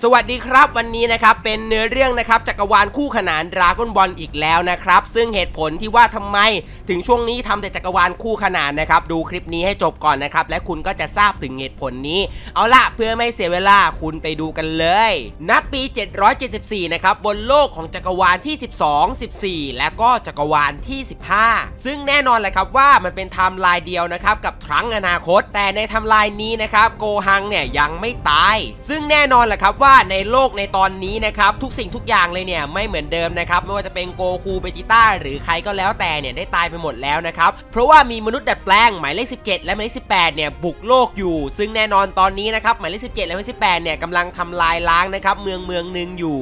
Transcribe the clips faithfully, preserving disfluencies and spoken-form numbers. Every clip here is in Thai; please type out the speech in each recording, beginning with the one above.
วัสดีครับวันนี้นะครับเป็นเนื้อเรื่องนะครับจักรวาลคู่ขนานดราก้อนบอลอีกแล้วนะครับซึ่งเหตุผลที่ว่าทำไมถึงช่วงนี้ทำแต่จักรวาลคู่ขนานนะครับดูคลิปนี้ให้จบก่อนนะครับและคุณก็จะทราบถึงเหตุผลนี้เอาล่ะเพื่อไม่เสียเวลาคุณไปดูกันเลยณปีเจ็ดร้อยเจ็ดสิบสี่นะครับบนโลกของจักรวาลที่สิบสอง สิบสี่และก็จักรวาลที่สิบห้าซึ่งแน่นอนแหละครับว่ามันเป็นไทม์ไลน์เดียวนะครับกับครั้งอนาคตแต่ในไทม์ไลน์นี้นะครับโกฮังเนี่ยยังไม่ตายซึ่งแน่นอนแหละครับว่าในโลกในตอนนี้นะครับทุกสิ่งทุกอย่างเลยเนี่ยไม่เหมือนเดิมนะครับไม่ว่าจะเป็นโกคูเบจิต้าหรือใครก็แล้วแต่เนี่ยได้ตายไปหมดแล้วนะครับเพราะว่ามีมนุษย์ดัดแปลงหมายเลขสิบเจ็ดและหมายเลขสิบแปดเนี่ยบุกโลกอยู่ซึ่งแน่นอนตอนนี้นะครับหมายเลขสิบเจ็ดและหมายเลขสิบแปดเนี่ยกำลังทำลายล้างนะครับเมืองเมืองหนึ่งอยู่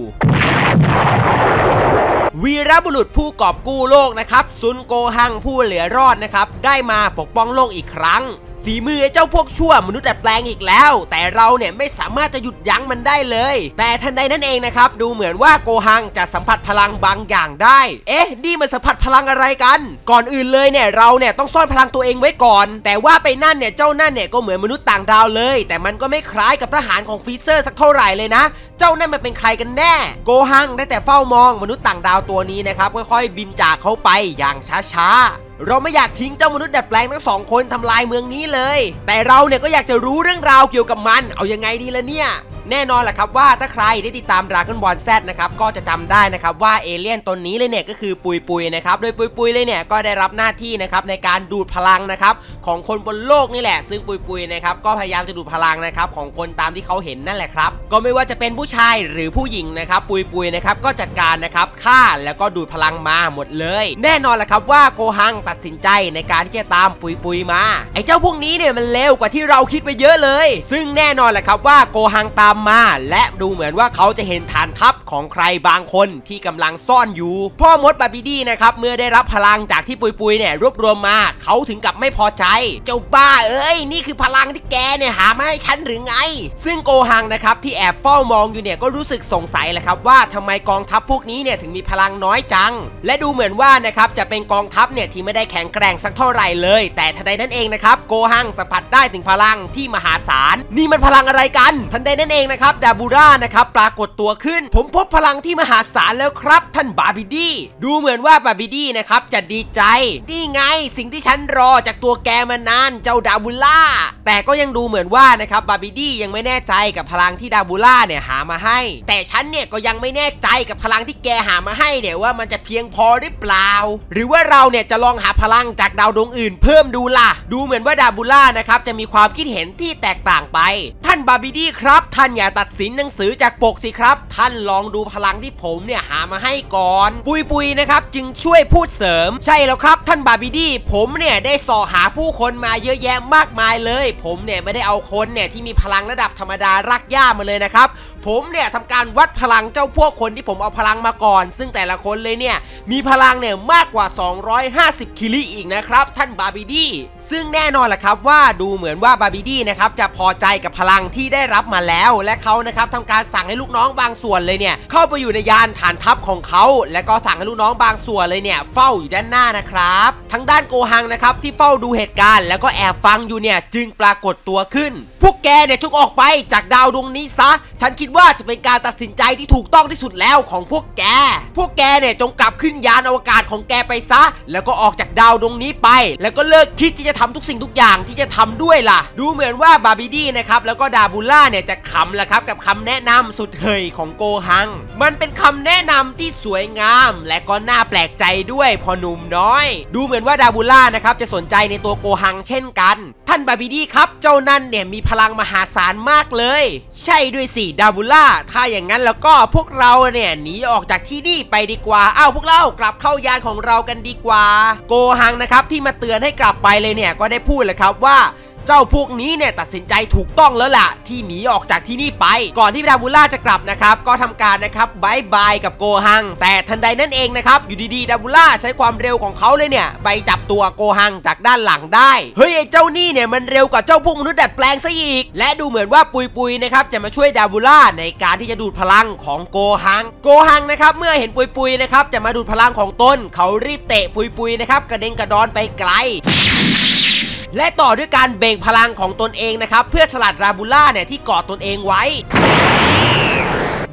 วีรบุรุษผู้กอบกู้โลกนะครับซุนโกฮังผู้เหลือรอดนะครับได้มาปกป้องโลกอีกครั้งฝีมือเจ้าพวกชั่วมนุษย์ดัดแปลงอีกแล้วแต่เราเนี่ยไม่สามารถจะหยุดยั้งมันได้เลยแต่ทันใดนั่นเองนะครับดูเหมือนว่าโกฮังจะสัมผัสพลังบางอย่างได้เอ๊ะนี่มันสัมผัสพลังอะไรกันก่อนอื่นเลยเนี่ยเราเนี่ยต้องซ่อนพลังตัวเองไว้ก่อนแต่ว่าไปนั่นเนี่ยเจ้านั่นเนี่ยก็เหมือนมนุษย์ต่างดาวเลยแต่มันก็ไม่คล้ายกับทหารของฟรีเซอร์สักเท่าไหร่เลยนะเจ้านั่นมันเป็นใครกันแน่โกฮังได้แต่เฝ้ามองมนุษย์ต่างดาวตัวนี้นะครับค่อยๆบินจากเขาไปอย่างช้าๆเราไม่อยากทิ้งเจ้ามนุษย์ดัดแปลงทั้งสองคนทำลายเมืองนี้เลยแต่เราเนี่ยก็อยากจะรู้เรื่องราวเกี่ยวกับมันเอายังไงดีล่ะเนี่ยแน่นอนแหละครับว่าถ้าใครได้ติดตาม Dragon Ball Z นะครับก็จะจำได้นะครับว่าเอเลี่ยนตนนี้เลยเนี่ยก็คือปุยปุยนะครับโดยปุยปุยเลยเนี่ยก็ได้รับหน้าที่นะครับในการดูดพลังนะครับของคนบนโลกนี่แหละซึ่งปุยปุยนะครับก็พยายามจะดูดพลังนะครับของคนตามที่เขาเห็นนั่นแหละครับก็ไม่ว่าจะเป็นผู้ชายหรือผู้หญิงนะครับปุยปุยนะครับก็จัดการนะครับฆ่าแล้วก็ดูดพลังมาหมดเลยแน่นอนแหละครับว่าโกฮังตัดสินใจในการที่จะตามปุยปุยมาไอ้เจ้าพวกนี้เนี่ยมันเลวกว่าที่เราคิดไปเยอะเลยซึ่งแน่นอนแหละครับว่าโกฮังตามมาและดูเหมือนว่าเขาจะเห็นฐานทัพของใครบางคนที่กำลังซ่อนอยู่พ่อมดบาบิดี้นะครับเมื่อได้รับพลังจากที่ปุยปุยเนี่ยรวบรวมมาเขาถึงกับไม่พอใจเจ้าบ้าเอ้ยนี่คือพลังที่แกเนี่ยหามาให้ฉันหรือไงซึ่งโกฮังนะครับที่แอบเฝ้ามองอยู่เนี่ยก็รู้สึกสงสัยแหละครับว่าทำไมกองทัพพวกนี้เนี่ยถึงมีพลังน้อยจังและดูเหมือนว่านะครับจะเป็นกองทัพเนี่ยที่ไม่ได้แข็งแกร่งสักเท่าไหร่เลยแต่ทันใดนั้นเองนะครับโกฮังสัมผัสได้ถึงพลังที่มหาศาลนี่มันพลังอะไรกันทันใดนั้นเองนะครับดาบูร่านะครับปรากฏตัวขึ้นผมพบพลังที่มหาศาลแล้วครับท่านบาบิดี้ดูเหมือนว่าบาบิดี้นะครับจะดีใจนี่ไงสิ่งที่ฉันรอจากตัวแกมานานเจ้าดาบูล่าแต่ก็ยังดูเหมือนว่านะครับบาบิดี้ยังไม่แน่ใจกับพลังที่ดาบูล่าเนี่ยหามาให้แต่ฉันเนี่ยก็ยังไม่แน่ใจกับพลังที่แกหามาให้เนี่ยว่ามันจะเพียงพอหรือเปล่าหรือว่าเราเนี่ยจะลองหาพลังจากดาวดวงอื่นเพิ่มดูล่ะดูเหมือนว่าดาบูล่านะครับจะมีความคิดเห็นที่แตกต่างไปท่านบาบิดี้ครับท่านอย่าตัดสินหนังสือจากปกสิครับท่านลองดูพลังที่ผมเนี่ยหามาให้ก่อนปุยปุยนะครับจึงช่วยพูดเสริมใช่แล้วครับท่านบาบิดี้ผมเนี่ยได้ส่อหาผู้คนมาเยอะแยะมากมายเลยผมเนี่ยไม่ได้เอาคนเนี่ยที่มีพลังระดับธรรมดารักย่ามาเลยนะครับผมเนี่ยทำการวัดพลังเจ้าพวกคนที่ผมเอาพลังมาก่อนซึ่งแต่ละคนเลยเนี่ยมีพลังเนี่ยมากกว่าสองร้อยห้าสิบคิริอีกนะครับท่านบาบิดี้ซึ่งแน่นอนแหละครับว่าดูเหมือนว่าบาบิดี้นะครับจะพอใจกับพลังที่ได้รับมาแล้วและเขานะครับทำการสั่งให้ลูกน้องบางส่วนเลยเนี่ยเข้าไปอยู่ในยานฐานทัพของเขาและก็สั่งให้ลูกน้องบางส่วนเลยเนี่ยเฝ้าอยู่ด้านหน้านะครับทั้งด้านโกฮังนะครับที่เฝ้าดูเหตุการณ์แล้วก็แอบฟังอยู่เนี่ยจึงปรากฏตัวขึ้นพวกแกเนี่ยจงออกไปจากดาวดวงนี้ซะฉันคิดว่าจะเป็นการตัดสินใจที่ถูกต้องที่สุดแล้วของพวกแกพวกแกเนี่ยจงกลับขึ้นยานอวกาศของแกไปซะแล้วก็ออกจากดาวดวงนี้ไปแล้วก็เลิกคิดที่จะทำทุกสิ่งทุกอย่างที่จะทำด้วยล่ะดูเหมือนว่าบาบิดี้นะครับแล้วก็ดาบูล่าเนี่ยจะขำแหละครับกับคำแนะนำสุดเฮยของโกฮังมันเป็นคำแนะนำที่สวยงามและก็น่าแปลกใจด้วยพอหนุ่มน้อยดูเหมือนว่าดาบูล่านะครับจะสนใจในตัวโกฮังเช่นกันท่านบาบิดี้ครับเจ้านั่นเนี่ยมีพลังมหาศาลมากเลยใช่ด้วยสิดาบูล่าถ้าอย่างนั้นแล้วก็พวกเราเนี่ยหนีออกจากที่นี่ไปดีกว่าอ้าวพวกเรากลับเข้ายานของเรากันดีกว่าโกฮังนะครับที่มาเตือนให้กลับไปเลยเนี่ยก็ได้พูดเลยครับว่าเจ้าพวกนี้เนี่ยตัดสินใจถูกต้องแล้วล่ะที่หนีออกจากที่นี่ไปก่อนที่ดาบูล่าจะกลับนะครับก็ทำการนะครับบายบายกับโกฮังแต่ทันใดนั่นเองนะครับอยู่ดีๆดาบูล่าใช้ความเร็วของเขาเลยเนี่ยไปจับตัวโกฮังจากด้านหลังได้เฮ้ยไอ้เจ้านี่เนี่ยมันเร็วกว่าเจ้าพวกมนุษย์ดัดแปลงซะอีกและดูเหมือนว่าปุยปุยนะครับจะมาช่วยดาบูล่าในการที่จะดูดพลังของโกฮังโกฮังนะครับเมื่อเห็นปุยปุยนะครับจะมาดูดพลังของตนเขารีบเตะปุยปุยนะครับกระเด็นกระดอนไปไกล และต่อด้วยการเบ่งพลังของตนเองนะครับเพื่อสลัดราบูล่าเนี่ยที่กอดตนเองไว้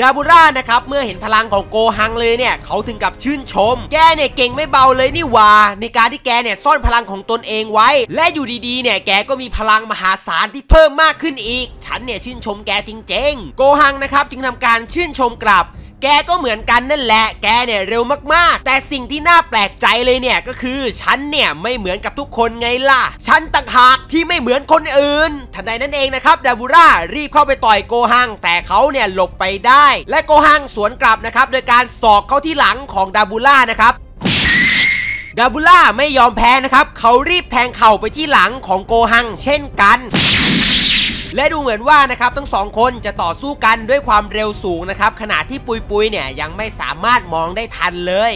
ดาบูร่านะครับเมื่อเห็นพลังของโกฮังเลยเนี่ยเขาถึงกับชื่นชมแกเนี่ยเก่งไม่เบาเลยนี่หว่าในการที่แกเนี่ยซ่อนพลังของตนเองไว้และอยู่ดีๆเนี่ยแกก็มีพลังมหาศาลที่เพิ่มมากขึ้นอีกฉันเนี่ยชื่นชมแกจริงๆโกฮังนะครับจึงทำการชื่นชมกลับแกก็เหมือนกันนั่นแหละแกเนี่ยเร็วมากๆแต่สิ่งที่น่าแปลกใจเลยเนี่ยก็คือฉันเนี่ยไม่เหมือนกับทุกคนไงล่ะฉันต่างหากที่ไม่เหมือนคนอื่นทันใดนั้นเองนะครับดาบูร่ารีบเข้าไปต่อยโกฮังแต่เขาเนี่ยหลบไปได้และโกฮังสวนกลับนะครับโดยการศอกเข้าที่หลังของดาบูร่านะครับดาบูล่าไม่ยอมแพ้นะครับเขารีบแทงเข่าไปที่หลังของโกฮังเช่นกันและดูเหมือนว่านะครับทั้งสองคนจะต่อสู้กันด้วยความเร็วสูงนะครับขณะที่ปุยปุยเนี่ยยังไม่สามารถมองได้ทันเลย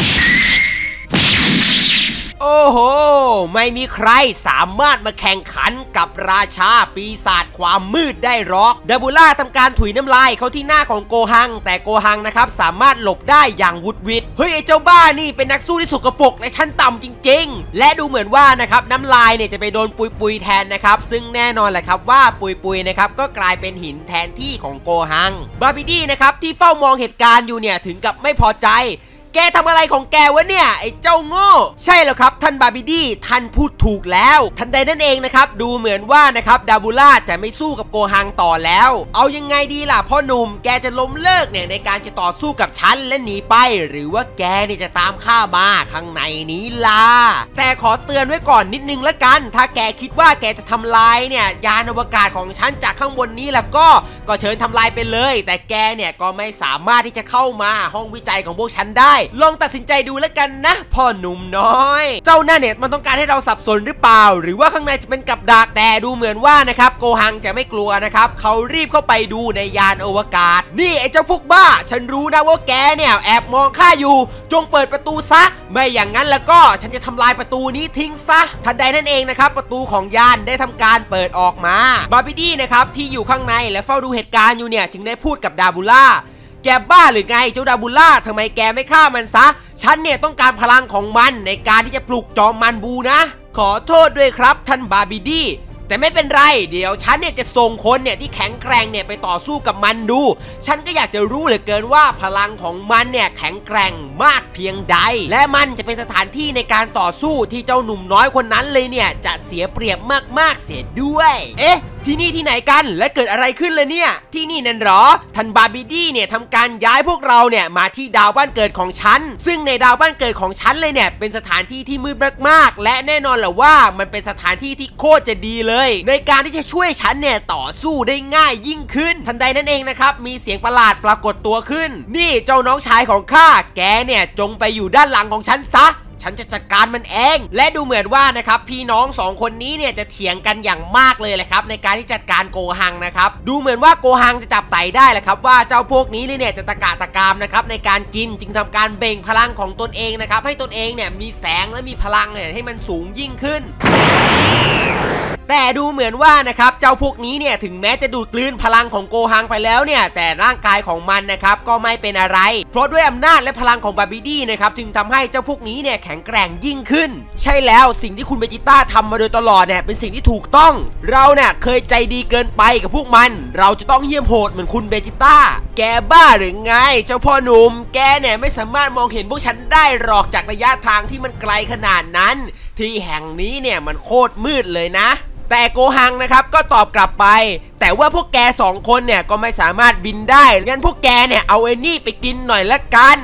โอ้โหไม่มีใครสามารถมาแข่งขันกับราชาปีศาจความมืดได้หรอกดาบูล่าทำการถุยน้ำลายเข้าที่หน้าของโกฮังแต่โกฮังนะครับสามารถหลบได้อย่างวุดวิดเฮ้ยไอ้เจ้าบ้านี่เป็นนักสู้ที่สกปรกและชั้นต่ำจริงๆและดูเหมือนว่านะครับน้ำลายเนี่ยจะไปโดนปุยปุยแทนนะครับซึ่งแน่นอนแหละครับว่าปุยปุยนะครับก็กลายเป็นหินแทนที่ของโกฮังบาบิดี้นะครับที่เฝ้ามองเหตุการณ์อยู่เนี่ยถึงกับไม่พอใจแกทำอะไรของแกวะเนี่ยไอ้เจ้าโง่ใช่แล้วครับท่านบาบิดี้ท่านพูดถูกแล้วทันใดนั่นเองนะครับดูเหมือนว่านะครับดาบูล่าจะไม่สู้กับโกฮังต่อแล้วเอายังไงดีล่ะพ่อหนุ่มแกจะล้มเลิกเนี่ยในการจะต่อสู้กับฉันและหนีไปหรือว่าแกเนี่ยจะตามข้ามาข้างในนี้ล่ะแต่ขอเตือนไว้ก่อนนิดนึงละกันถ้าแกคิดว่าแกจะทำลายเนี่ยยานอวกาศของฉันจากข้างบนนี้แล้วก็ก็เชิญทำลายไปเลยแต่แกเนี่ยก็ไม่สามารถที่จะเข้ามาห้องวิจัยของพวกฉันได้ลองตัดสินใจดูแล้วกันนะพ่อหนุ่มน้อยเจ้าหน้าเน็ตมันต้องการให้เราสับสนหรือเปล่าหรือว่าข้างในจะเป็นกับดักแต่ดูเหมือนว่านะครับโกฮังจะไม่กลัวนะครับเขารีบเข้าไปดูในยานอวกาศนี่ไอ้เจ้าพวกบ้าฉันรู้นะว่าแกเนี่ยแอบมองข้าอยู่จงเปิดประตูซะไม่อย่างนั้นแล้วก็ฉันจะทำลายประตูนี้ทิ้งซะทันใดนั่นเองนะครับประตูของยานได้ทำการเปิดออกมาบาบิดี้นะครับที่อยู่ข้างในและเฝ้าดูเหตุการณ์อยู่เนี่ยจึงได้พูดกับดาบูล่าแกบ้าหรือไงเจ้าดาบูล่าทำไมแกไม่ฆ่ามันซะฉันเนี่ยต้องการพลังของมันในการที่จะปลุกจอมมันบูนะขอโทษด้วยครับท่านบาบิดี้แต่ไม่เป็นไรเดี๋ยวฉันเนี่ยจะส่งคนเนี่ยที่แข็งแกร่งเนี่ยไปต่อสู้กับมันดูฉันก็อยากจะรู้เหลือเกินว่าพลังของมันเนี่ยแข็งแกร่งมากเพียงใดและมันจะเป็นสถานที่ในการต่อสู้ที่เจ้าหนุ่มน้อยคนนั้นเลยเนี่ยจะเสียเปรียบมากๆเสียด้วยเอ๊ะที่นี่ที่ไหนกันและเกิดอะไรขึ้นเลยเนี่ยที่นี่นั่นหรอท่านบาบิดี้เนี่ยทำการย้ายพวกเราเนี่ยมาที่ดาวบ้านเกิดของฉันซึ่งในดาวบ้านเกิดของฉันเลยเนี่ยเป็นสถานที่ที่มืดมากๆและแน่นอนแหละว่ามันเป็นสถานที่ที่โคตรจะดีเลยในการที่จะช่วยฉันเนี่ยต่อสู้ได้ง่ายยิ่งขึ้นทันใดนั่นเองนะครับมีเสียงประหลาดปรากฏตัวขึ้นนี่เจ้าน้องชายของข้าแกเนี่ยจงไปอยู่ด้านหลังของฉันซะฉันจะจัดการมันเองและดูเหมือนว่านะครับพี่น้องสองคนนี้เนี่ยจะเถียงกันอย่างมากเลยแหละครับในการที่จัดการโกฮังนะครับดูเหมือนว่าโกฮังจะจับไต่ได้แหละครับว่าเจ้าพวกนี้เนี่ยจะตะกะตะกามนะครับในการกินจึงทำการเบ่งพลังของตนเองนะครับให้ตนเองเนี่ยมีแสงและมีพลังเนี่ยให้มันสูงยิ่งขึ้นแต่ดูเหมือนว่านะครับเจ้าพวกนี้เนี่ยถึงแม้จะดูดกลืนพลังของโกฮังไปแล้วเนี่ยแต่ร่างกายของมันนะครับก็ไม่เป็นอะไรเพราะด้วยอำนาจและพลังของบาบิดี้นะครับจึงทำให้เจ้าพวกนี้เนี่ยแข็งแกร่งยิ่งขึ้นใช่แล้วสิ่งที่คุณเบจิต้าทำมาโดยตลอดเนี่ยเป็นสิ่งที่ถูกต้องเราเนี่ยเคยใจดีเกินไปกับพวกมันเราจะต้องเหี้ยมโหดเหมือนคุณเบจิต้าแกบ้าหรือไงเจ้าพ่อหนุ่มแกเนี่ยไม่สามารถมองเห็นพวกฉันได้หรอกจากระยะทางที่มันไกลขนาดนั้นที่แห่งนี้เนี่ยมันโคตรมืดเลยนะแต่โกฮังนะครับก็ตอบกลับไปแต่ว่าพวกแกสองคนเนี่ยก็ไม่สามารถบินได้งั้นพวกแกเนี่ยเอาไอ้นี่ไปกินหน่อยละกัน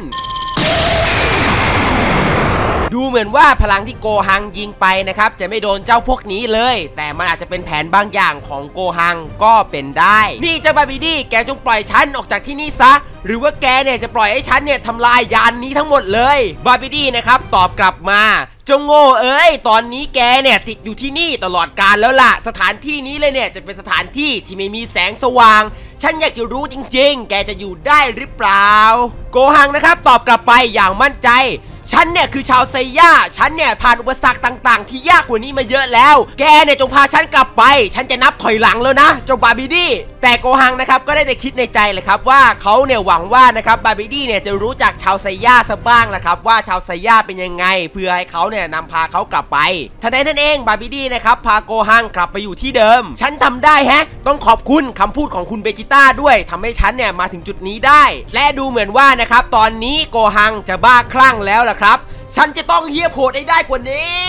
ดูเหมือนว่าพลังที่โกฮังยิงไปนะครับจะไม่โดนเจ้าพวกนี้เลยแต่มันอาจจะเป็นแผนบางอย่างของโกฮังก็เป็นได้นี่เจ้าบาบิดี้แกจงปล่อยฉันออกจากที่นี่ซะหรือว่าแกเนี่ยจะปล่อยให้ฉันเนี่ยทำลายยานนี้ทั้งหมดเลยบาบิดี้นะครับตอบกลับมาเจ้าโง่เอ้ยตอนนี้แกเนี่ยติดอยู่ที่นี่ตลอดกาลแล้วล่ะสถานที่นี้เลยเนี่ยจะเป็นสถานที่ที่ไม่มีแสงสว่างฉันอยากจะรู้จริงๆแกจะอยู่ได้หรือเปล่าโกฮังนะครับตอบกลับไปอย่างมั่นใจฉันเนี่ยคือชาวไซย่าฉันเนี่ยผ่านอุปสรรคต่างๆที่ยากกว่านี้มาเยอะแล้วแกเนี่ยจงพาฉันกลับไปฉันจะนับถอยหลังแล้วนะเจ้าบาบิดี้แต่โกฮังนะครับก็ได้แต่คิดในใจเลยครับว่าเขาเนี่ยหวังว่านะครับบาบิดี้เนี่ยจะรู้จักชาวไซย่าซะบ้างนะครับว่าชาวไซย่าเป็นยังไงเพื่อให้เขาเนี่ยนำพาเขากลับไปทันใดนั้นเองบาบิดี้นะครับพาโกฮังกลับไปอยู่ที่เดิมฉันทำได้แฮะต้องขอบคุณคำพูดของคุณเบจิต้าด้วยทำให้ฉันเนี่ยมาถึงจุดนี้ได้และดูเหมือนว่านะครับตอนนี้โกฮังจะบ้าคลั่งแล้วล่ะครับฉันจะต้องเฮี้ยโหดให้ได้กว่านี้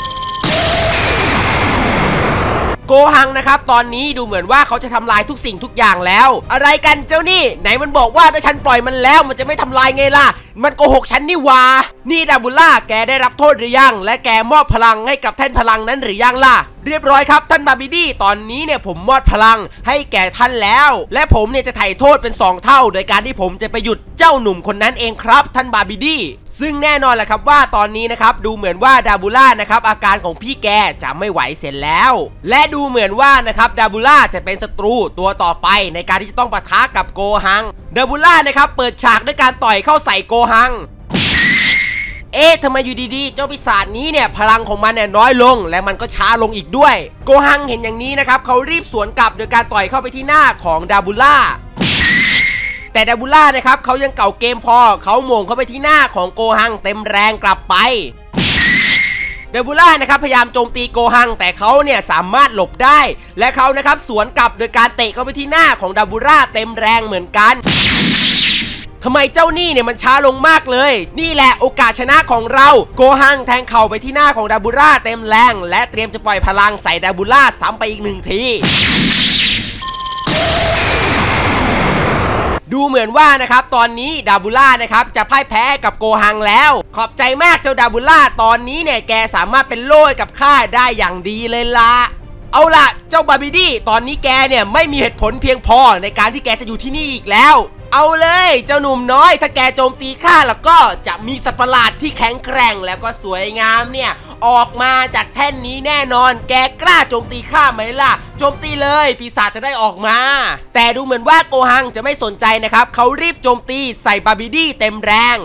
โกฮังนะครับตอนนี้ดูเหมือนว่าเขาจะทำลายทุกสิ่งทุกอย่างแล้วอะไรกันเจ้านี่ไหนมันบอกว่าถ้าฉันปล่อยมันแล้วมันจะไม่ทำลายไงล่ะมันโกหกฉันนี่วานี่ดาบุล่าแกได้รับโทษหรือยังและแกมอบพลังให้กับแท่นพลังนั้นหรือยังล่ะเรียบร้อยครับท่านบาบิดี้ตอนนี้เนี่ยผมมอบพลังให้แก่ท่านแล้วและผมเนี่ยจะไถ่โทษเป็นสองเท่าโดยการที่ผมจะไปหยุดเจ้าหนุ่มคนนั้นเองครับท่านบาบิดี้ซึ่งแน่นอนแหละครับว่าตอนนี้นะครับดูเหมือนว่าดาบูล่านะครับอาการของพี่แกจะไม่ไหวเสร็จแล้วและดูเหมือนว่านะครับดาบูล่าจะเป็นศัตรูตัวต่อไปในการที่จะต้องปะทะกับโกฮังดาบูล่านะครับเปิดฉากด้วยการต่อยเข้าใส่โกฮังเอ๊ะทำไมอยู่ดีๆเจ้าปีศาจนี้เนี่ยพลังของมันเนี่ยน้อยลงและมันก็ช้าลงอีกด้วยโกฮังเห็นอย่างนี้นะครับเขารีบสวนกลับโดยการต่อยเข้าไปที่หน้าของดาบูล่าแต่ดาบูล่านะครับเขายังเก่าเกมพอเขาโหม่งเข้าไปที่หน้าของโกฮังเต็มแรงกลับไปดาบูล่านะครับพยายามโจมตีโกฮังแต่เขาเนี่ยสามารถหลบได้และเขานะครับสวนกลับโดยการเตะเข้าไปที่หน้าของดาบูล่าเต็มแรงเหมือนกันทำไมเจ้านี่เนี่ยมันช้าลงมากเลยนี่แหละโอกาสชนะของเราโกฮังแทงเข่าไปที่หน้าของดาบูล่าเต็มแรงและเตรียมจะปล่อยพลังใส่ดาบูล่าซ้ำไปอีกหนึ่งทีดูเหมือนว่านะครับตอนนี้ดาบูล่านะครับจะพ่ายแพ้กับโกฮังแล้วขอบใจมากเจ้าดาบูล่าตอนนี้เนี่ยแกสามารถเป็นโล่กับข้าได้อย่างดีเลยละเอาล่ะเจ้าบาบิดี้ตอนนี้แกเนี่ยไม่มีเหตุผลเพียงพอในการที่แกจะอยู่ที่นี่อีกแล้วเอาเลยเจ้าหนุ่มน้อยถ้าแกโจมตีข้าแล้วก็จะมีสัตว์ประหลาดที่แข็งแกร่งแล้วก็สวยงามเนี่ยออกมาจากแท่นนี้แน่นอนแกกล้าโจมตีข้าไหมล่ะโจมตีเลยปีศาจจะได้ออกมาแต่ดูเหมือนว่าโกฮังจะไม่สนใจนะครับเขารีบโจมตีใส่บาบิดี้เต็มแรง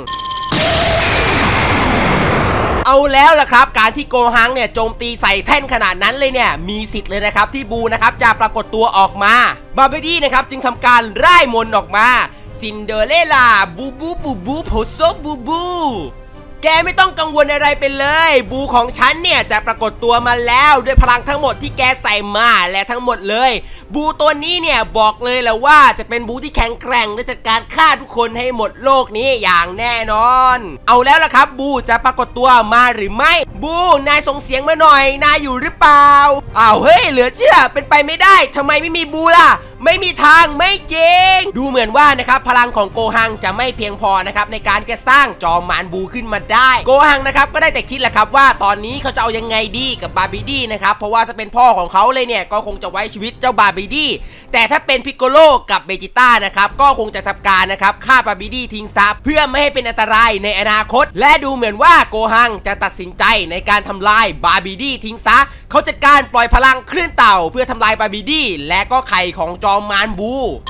เอาแล้วล่ะครับการที่โกฮังเนี่ยโจมตีใส่แท่นขนาดนั้นเลยเนี่ยมีสิทธิ์เลยนะครับที่บูนะครับจะปรากฏตัวออกมาบาบิดี้นะครับจึงทำการร่ายมนต์ออกมาซินเดอเรลล่าบูบูบูบูโพโซบูบูแกไม่ต้องกังวลอะไรไปเลยบูของฉันเนี่ยจะปรากฏตัวมาแล้วด้วยพลังทั้งหมดที่แกใส่มาและทั้งหมดเลยบูตัวนี้เนี่ยบอกเลยแหละว่าจะเป็นบูที่แข็งแกร่งและจัดการฆ่าทุกคนให้หมดโลกนี้อย่างแน่นอนเอาแล้วล่ะครับบูจะปรากฏตัวมาหรือไม่บูนายส่งเสียงมาหน่อยนายอยู่หรือเปล่าอ้าวเฮ้ยเหลือเชื่อเป็นไปไม่ได้ทำไมไม่มีบูล่ะไม่มีทางไม่จริงดูเหมือนว่านะครับพลังของโกฮังจะไม่เพียงพอนะครับในการจะสร้างจอมมารบูขึ้นมาได้โกฮังนะครับก็ได้แต่คิดแหละครับว่าตอนนี้เขาจะเอายังไงดีกับบาบิดี้นะครับเพราะว่าถ้าเป็นพ่อของเขาเลยเนี่ยก็คงจะไว้ชีวิตเจ้าบาบิดี้แต่ถ้าเป็นพิกโกโลกับเบจิต้านะครับก็คงจะทำการนะครับฆ่าบาบิดี้ทิ้งซะเพื่อไม่ให้เป็นอันตรายในอนาคตและดูเหมือนว่าโกฮังจะตัดสินใจในการทำลายบาบิดี้ทิ้งซะเขาจัดการปล่อยพลังคลื่นเต่าเพื่อทำลายบาบิดี้และก็ไข่ของจอมมารบู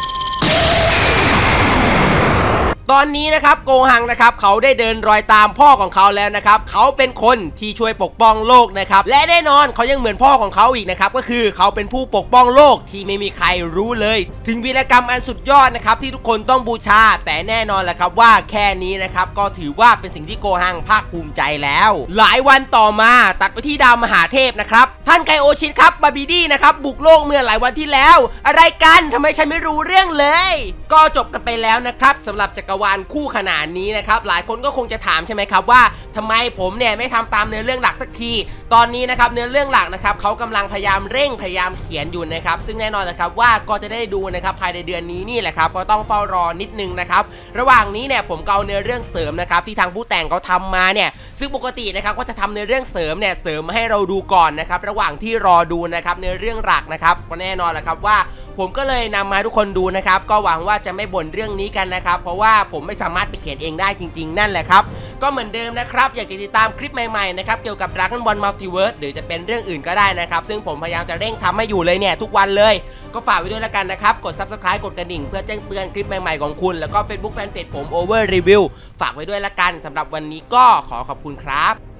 ตอนนี้นะครับโกฮังนะครับเขาได้เดินรอยตามพ่อของเขาแล้วนะครับเขาเป็นคนที่ช่วยปกป้องโลกนะครับและแน่นอนเขายังเหมือนพ่อของเขาอีกนะครับก็คือเขาเป็นผู้ปกป้องโลกที่ไม่มีใครรู้เลยถึงวีรกรรมอันสุดยอดนะครับที่ทุกคนต้องบูชาแต่แน่นอนแหละครับว่าแค่นี้นะครับก็ถือว่าเป็นสิ่งที่โกฮังภาคภูมิใจแล้วหลายวันต่อมาตัดไปที่ดาวมหาเทพนะครับท่านไคโอชินครับบาบิดี้นะครับบุกโลกเมื่อหลายวันที่แล้วอะไรกันทำไมฉันไม่รู้เรื่องเลยก็จบกันไปแล้วนะครับสำหรับจักรวาลคู่ขนาดนี้นะครับหลายคนก็คงจะถามใช่ไหมครับว่าทำไมผมเนี่ยไม่ทำตามเนื้อเรื่องหลักสักทีตอนนี้นะครับเนื้อเรื่องหลักนะครับเขากำลังพยายามเร่งพยายามเขียนอยู่นะครับซึ่งแน่นอนนะครับว่าก็จะได้ดูนะครับภายในเดือนนี้นี่แหละครับก็ต้องเฝ้ารอนิดนึงนะครับระหว่างนี้เนี่ยผมก็เอาเนื้อเรื่องเสริมนะครับที่ทางผู้แต่งเขาทำมาเนี่ยซึ่งปกตินะครับก็จะทำเนื้อเรื่องเสริมเนี่ยเสริมให้เราดูก่อนนะครับระหว่างที่รอดูนะครับเนื้อเรื่องหลักนะครับก็แน่นอนแหละครับว่าผมก็เลยนำมาทุกคนดูนะครับก็หวังว่าจะไม่บ่นเรื่องนี้กันนะครับเพราะว่าผมไม่สามารถไปเขียนเองได้จริงๆนั่นแหละครับก็เหมือนเดิมนะครับอยากจะติดตามคลิปใหม่ๆนะครับเกี่ยวกับ Dragon Ball Multiverse หรือจะเป็นเรื่องอื่นก็ได้นะครับซึ่งผมพยายามจะเร่งทำให้อยู่เลยเนี่ยทุกวันเลยก็ฝากไว้ด้วยละกันนะครับกด ซับสไครบ์ กดกระดิ่งเพื่อแจ้งเตือนคลิปใหม่ๆของคุณแล้วก็ Facebook Fanpage ผม Over Review ฝากไว้ด้วยละกันสำหรับวันนี้ก็ขอขอบคุณครับ